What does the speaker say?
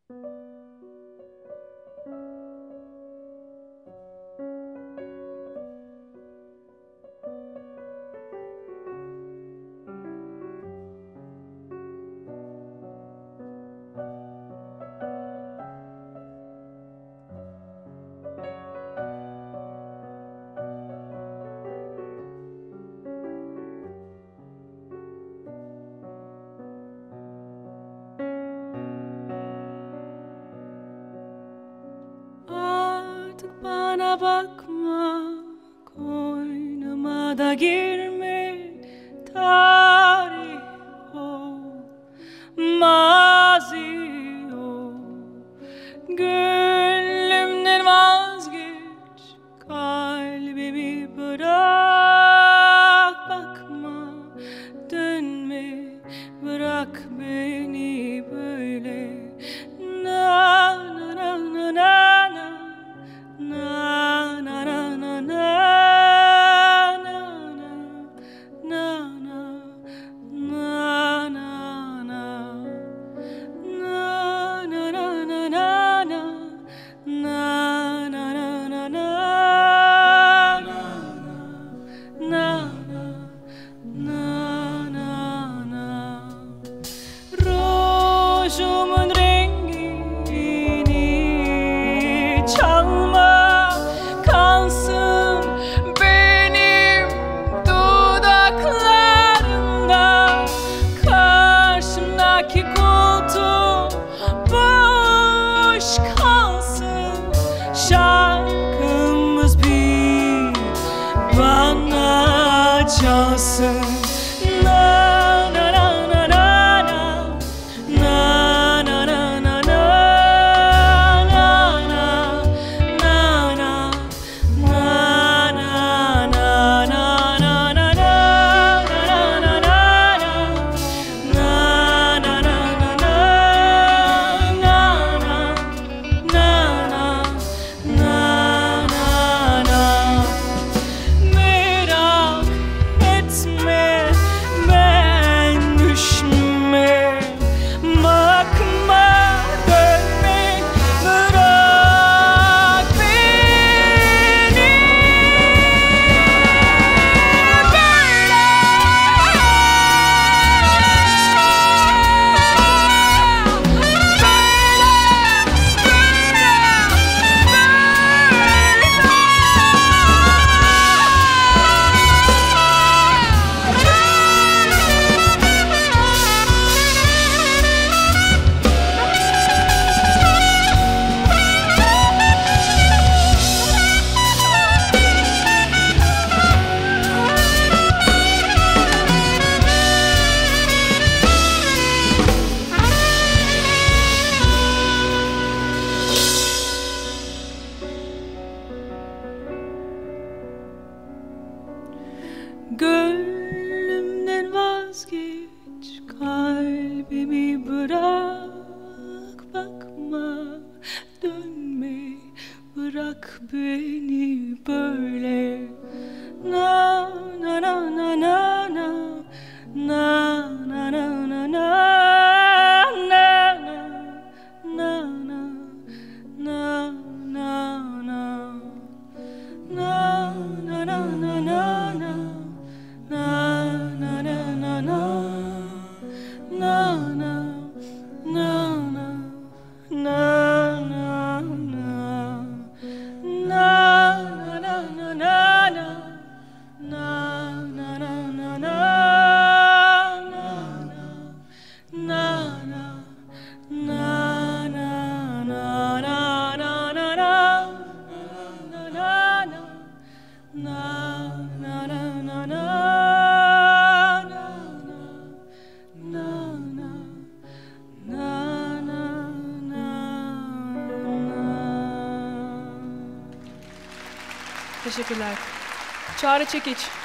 Bana bakma, koynuma da girme, tarih ol, mazi ol. Gönlümden vazgeç, kalbimi bırak, bakma, dönme, bırak beni böyle. Na na na na na. Na na na na na na na na na Rujumun rengini çalma, kalsın benim dudaklarımda. Karşımdaki koltuğum boş kalsın, şarkımız bir bana çalsın. Gönlümden vazgeç, kalbimi bırak, bakma, dönme, bırak beni böyle. Na na na na na na na na na na na Teşekkürler. Çağrı Çekiç.